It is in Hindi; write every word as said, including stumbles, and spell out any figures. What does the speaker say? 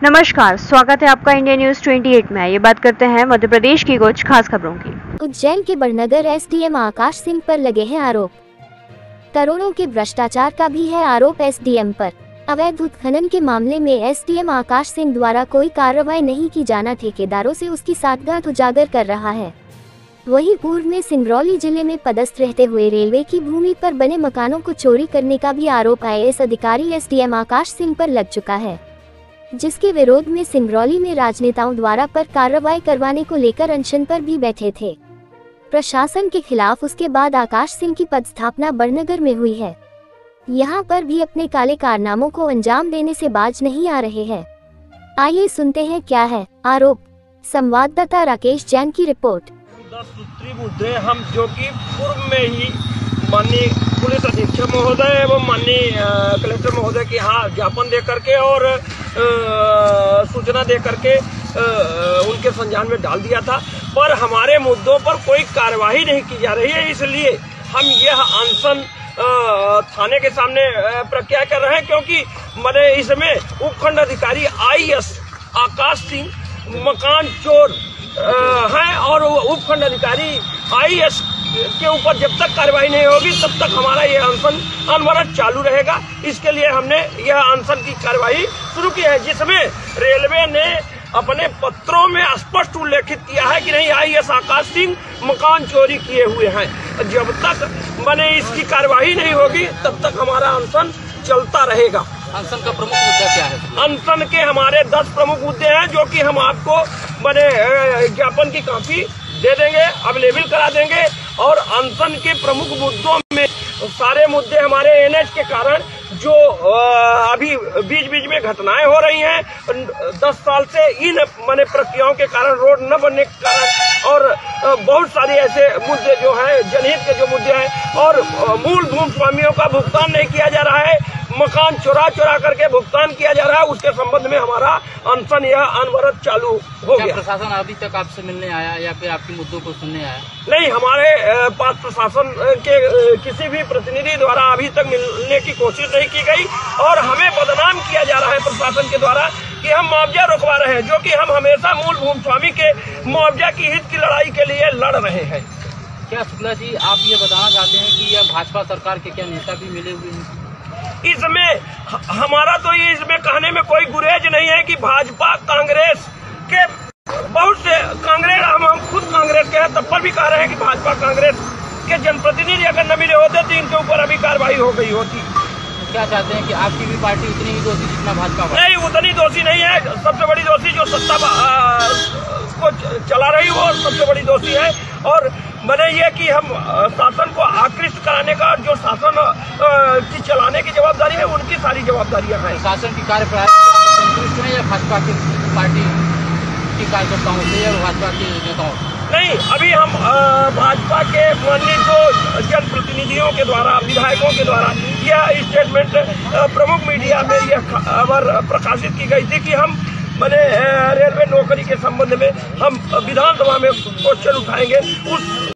नमस्कार, स्वागत है आपका इंडिया न्यूज अट्ठाईस में। ये बात करते हैं मध्य प्रदेश की कुछ खास खबरों की। उज्जैन के बड़नगर एसडीएम आकाश सिंह पर लगे हैं आरोप। करोड़ों के भ्रष्टाचार का भी है आरोप एसडीएम पर। अवैध उत्खनन के मामले में एसडीएम आकाश सिंह द्वारा कोई कार्रवाई नहीं की जाना ठेकेदारों से उसकी साठगांठ उजागर कर रहा है। वहीं पूर्व में सिंगरौली जिले में पदस्थ रहते हुए रेलवे की भूमि पर बने मकानों को चोरी करने का भी आरोप आईएएस अधिकारी एसडीएम आकाश सिंह पर लग चुका है, जिसके विरोध में सिंगरौली में राजनेताओं द्वारा पर कार्रवाई करवाने को लेकर अनशन पर भी बैठे थे प्रशासन के खिलाफ। उसके बाद आकाश सिंह की पदस्थापना बड़नगर में हुई है। यहां पर भी अपने काले कारनामों को अंजाम देने से बाज नहीं आ रहे हैं। आइए सुनते हैं क्या है आरोप। संवाददाता राकेश जैन की रिपोर्ट। दस सूत्री मुद्दे हम जो कि पूर्व में ही माननीय पुलिस अधीक्षक महोदय एवं माननीय कलेक्टर महोदय के यहाँ ज्ञापन दे करके और सूचना दे करके उनके संज्ञान में डाल दिया था, पर हमारे मुद्दों पर कोई कार्यवाही नहीं की जा रही है। इसलिए हम यह अनशन थाने के सामने प्रक्रिया कर रहे हैं, क्योंकि मैंने इसमें उपखंड अधिकारी आईएएस आकाश सिंह मकान चोर हैं और उपखंड अधिकारी आईएएस के ऊपर जब तक कार्रवाई नहीं होगी तब तक हमारा यह अनशन अनवरत चालू रहेगा। इसके लिए हमने यह अनशन की कार्रवाई शुरू की है, जिसमें रेलवे ने अपने पत्रों में स्पष्ट उल्लेखित किया है कि नहीं, आईएएस आकाश सिंह मकान चोरी किए हुए हैं। जब तक मैंने इसकी कार्रवाई नहीं होगी तब तक हमारा अनशन चलता रहेगा। अनशन का प्रमुख मुद्दा क्या है? अनशन के हमारे दस प्रमुख मुद्दे हैं, जो कि हम आपको मैंने ज्ञापन की कॉपी दे देंगे, अवेलेबल करा देंगे। और अनशन के प्रमुख मुद्दों में सारे मुद्दे हमारे एनएच के कारण जो अभी बीच बीच में घटनाएं हो रही हैं, दस साल से इन माने प्रक्रियाओं के कारण, रोड न बनने के कारण, और बहुत सारे ऐसे मुद्दे जो हैं जनहित के जो मुद्दे हैं, और मूल भूमि स्वामियों का भुगतान नहीं किया जा रहा है, मकान चुरा चुरा करके भुगतान किया जा रहा है, उसके संबंध में हमारा अनशन यह अनवरत चालू हो गया। प्रशासन अभी तक आपसे मिलने आया या फिर आपके मुद्दों को सुनने आया? नहीं, हमारे पास प्रशासन के किसी भी प्रतिनिधि द्वारा अभी तक मिलने की कोशिश नहीं की गई, और हमें बदनाम किया जा रहा है प्रशासन के द्वारा कि हम मुआवजा रुकवा रहे हैं, जो कि हम हमेशा मूल भूमि स्वामी के मुआवजा की हित की लड़ाई के लिए लड़ रहे हैं। क्या शुक्ला जी, आप ये बताना चाहते हैं कि यह भाजपा सरकार के क्या नेता भी मिले हुए हैं? इसमें हमारा तो ये इसमें कहने में कोई गुरेज नहीं है कि भाजपा कांग्रेस के बहुत से कांग्रेस हम हम खुद कांग्रेस के हैं, तब पर भी कह रहे हैं कि भाजपा कांग्रेस के जनप्रतिनिधि अगर न मिले होते तो इनके ऊपर अभी कार्रवाई हो गई होती। क्या चाहते हैं कि आपकी भी पार्टी उतनी ही दोषी जितना भाजपा? नहीं, उतनी दोषी नहीं है। सबसे बड़ी दोषी जो सत्ता को चला रही हो और सबसे बड़ी दोषी है। और मैंने ये कि हम शासन को आकृष्ट कराने का, जो शासन की चलाने की जवाबदारी है, उनकी सारी जवाबदारियां हैं। शासन की कार्यप्रणाली संतुष्ट है या भाजपा की पार्टी की कार्यकर्ताओं से या भाजपा के नेताओं? नहीं, अभी हम भाजपा के माननीय जो जनप्रतिनिधियों के द्वारा, विधायकों के द्वारा यह स्टेटमेंट प्रमुख मीडिया में यह खबर प्रकाशित की गई थी कि हम मैंने रेलवे नौकरी के संबंध में हम विधानसभा में क्वेश्चन उठाएंगे। उस